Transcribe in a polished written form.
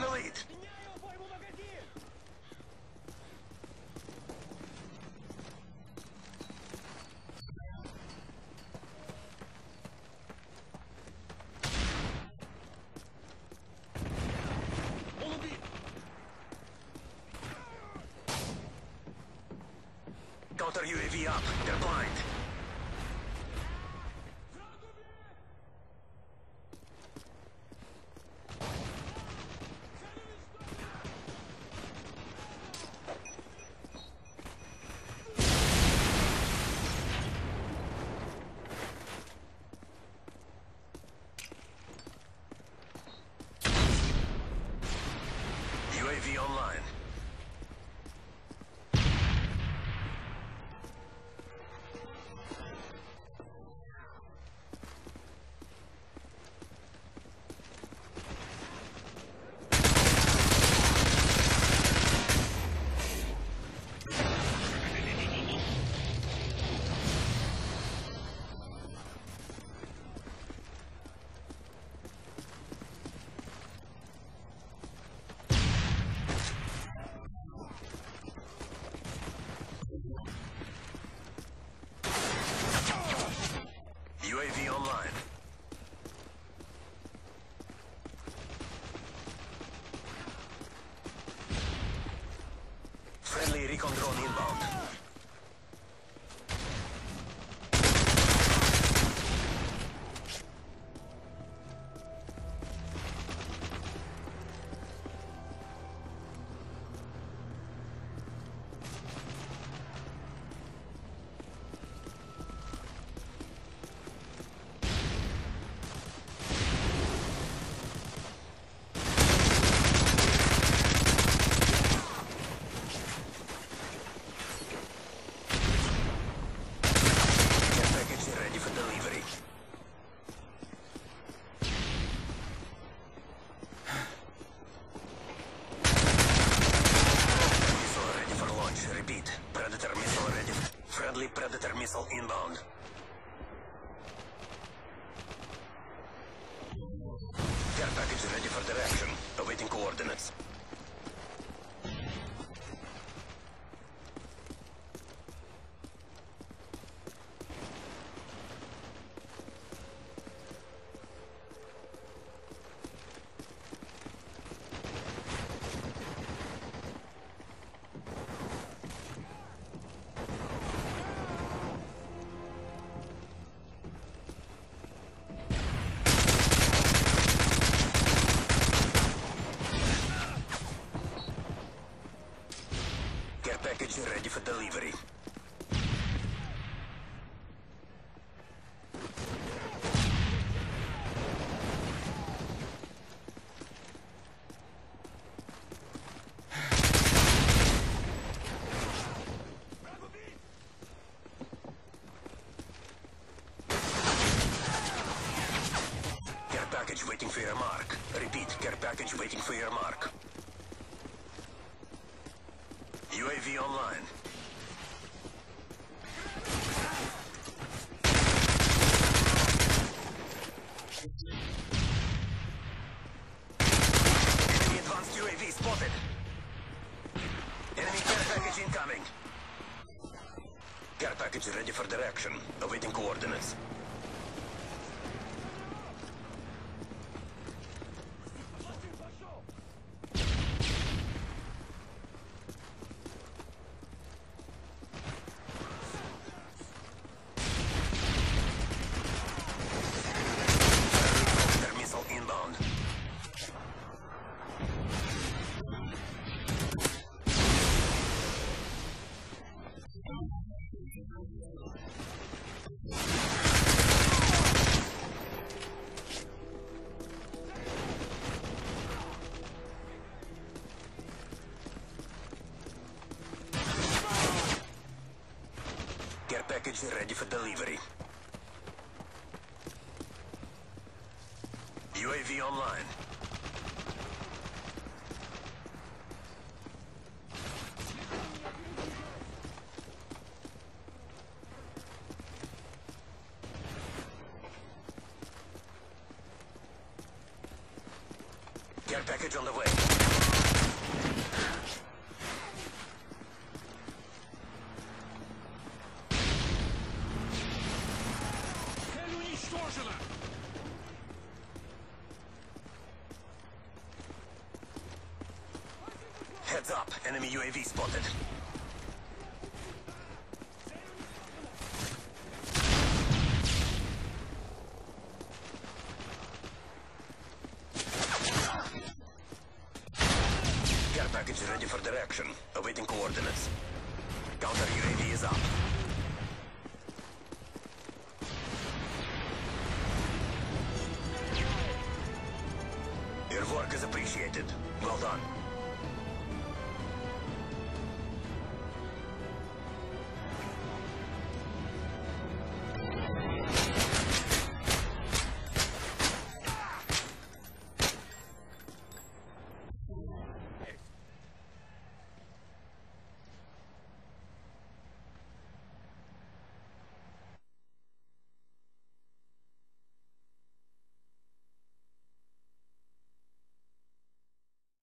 the lead. Counter UAV up. They're blind. UAV online. UAV online. Friendly recon drone inbound. Predator missile inbound. Care package ready for direction. Awaiting coordinates. Care package ready for delivery. Care package waiting for your mark. Repeat, care package waiting for your mark. UAV online. Enemy advanced UAV spotted. Enemy care package incoming. Care package ready for direction. Awaiting coordinates. Care package ready for delivery. UAV online. Care package on the way. Heads up. Enemy UAV spotted. Care package ready for direction. Awaiting coordinates. Counter UAV is up. Your work is appreciated. Well done.